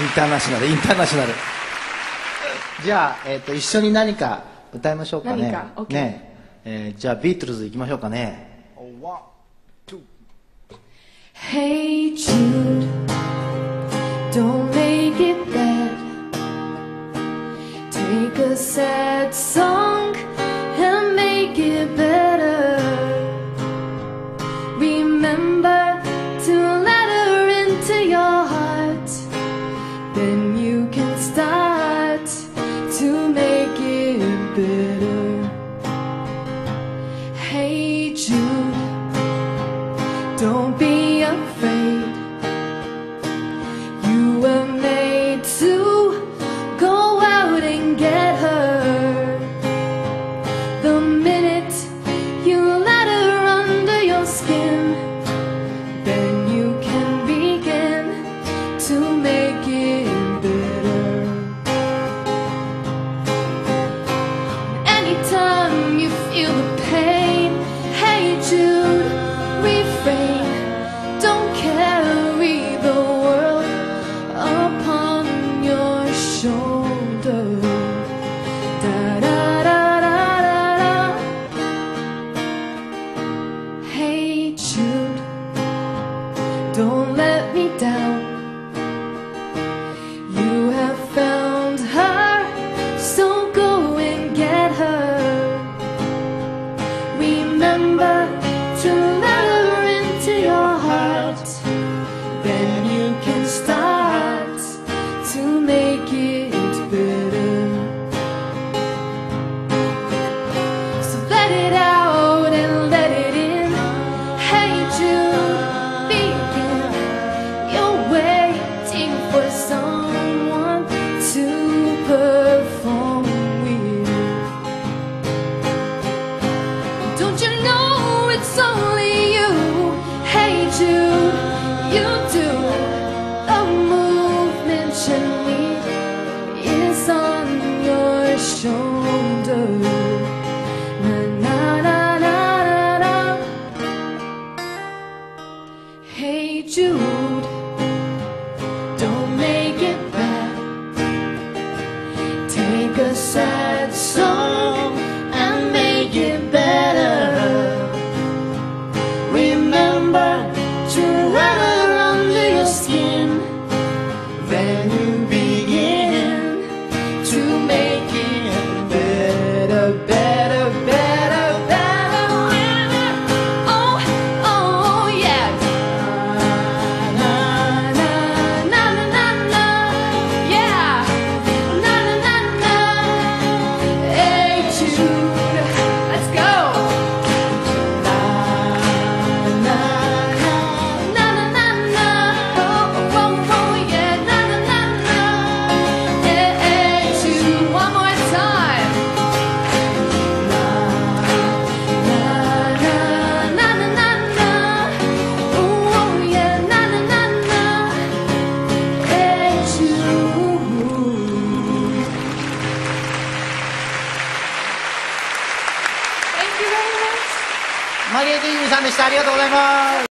インターナショナル、インターナショナル。じゃあ、一緒に何か歌いましょうかね。 何か OK ね、じゃあビートルズ行きましょうかね。 Hey Jude, don't make it bad. Take a sad song and make it better. Remember to let her into your heart. Then you can start to make it better. Hey Jude, don't be afraid. You were made to go out and get her. The minute you let her under your skin, then you can begin to make it better. Anytime you feel the pain, hey Jude, refrain. Don't carry the world upon your shoulder. Da da da da da da. Hey Jude, don't let me down. You have found her, so go and get her. Remember to let her into your heart. Then you can start to make it better. So let it out and let it in. Hey Jude, begin. You're waiting for someone to perform with. Don't you know it's only you? Hey Jude, you do. The movement you need is on your shoulder. Na na na na na na. Hey Jude, don't make it bad. Take a sad song and make it better. Remember to let her under your skin. Then you begin to make it better, better, better, better. Oh, oh yeah. Na na na na na na. Yeah. Na na na na. Hey Jude, let's go. Na na na na na na. Oh oh oh yeah. Na na na na. Hey Jude, one more time. Na na na na na na na. Oh oh yeah. Na na na na. Hey Jude. Thank you very much. マリエ・ディーニさんでした。ありがとうございます。